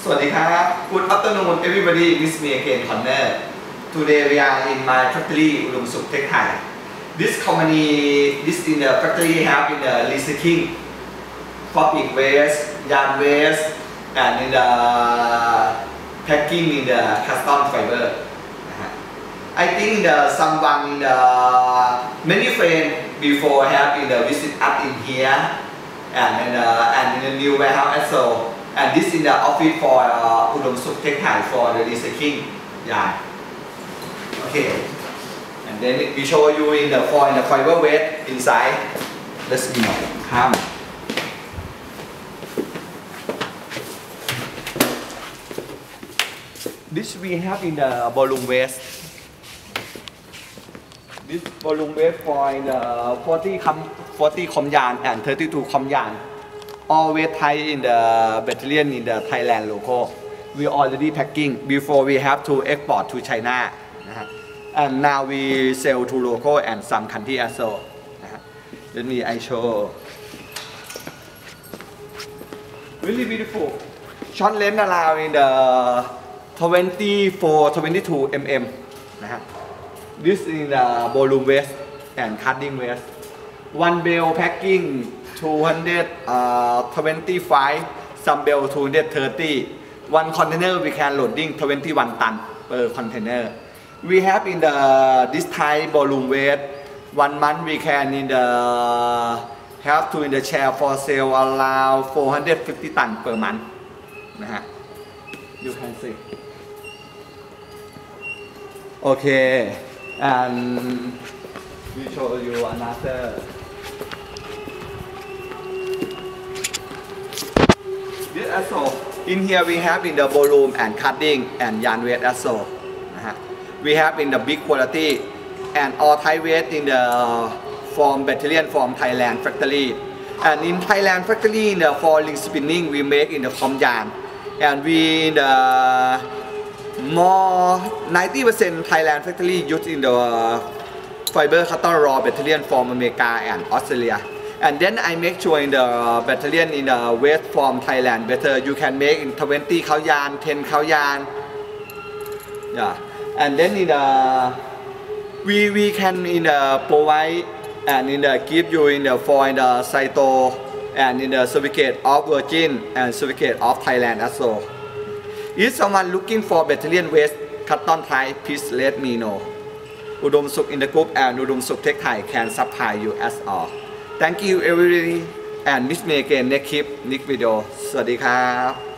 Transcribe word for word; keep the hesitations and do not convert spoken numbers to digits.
สวัสดีครับ Good afternoon everybody. This is me again, Connor. Today we are in my factory, Udomsuk Textile. This company, this in the factory have in the recycling, fabric waste, yarn waste, and in the packing in the custom fiber. I think the someone in the many friends before have in the visit us in here, and in the and in the new warehouse also. And this in the office for uh, Udomsuk Textile for the recycling yarn. Okay, and then we show you in the for in the fiber waste inside. Let's see now. Come. This we have in the volume waste. This volume waste for in the forty com forty com yarn and thirty-two com yarn. Always tie in the battalion in the Thailand local. We already packing before we have to export to China. And now we sell to local and some country also. Let me I show. Really beautiful. Short length around in the twenty-four to twenty-two millimeters. This is the volume waste and cutting waste. One bale packing two hundred twenty-five, some bale two hundred thirty. One container we can loading twenty-one ton per container. We have in the this type volume weight. One month we can in the have to in the share for sale around four hundred fifty ton per month. You can see. Okay, and we show you another. This also, in here we have in the volume and cutting and yarn weight also. We have in the big quality and all Thai weight in the from battalion from Thailand factory. And in Thailand factory in the for ring spinning we make in the com yarn. And we in the more ninety percent Thailand factory use in the fiber cotton raw battalion from America and Australia. And then I make sure in the battalion in the weight from Thailand better. You can make in twenty khao yarn, ten khao yarn. Yeah. And then in the we we can in the provide and in the give you in the for in the Saito and in the certificate of Virgin and certificate of Thailand also. If someone looking for battalion waist cotton Thai, please let me know. Udomsuk Intergroup and Udomsuk Textile can supply you as all. Thank you everybody and meet me again next clip next video สวัสดีครับ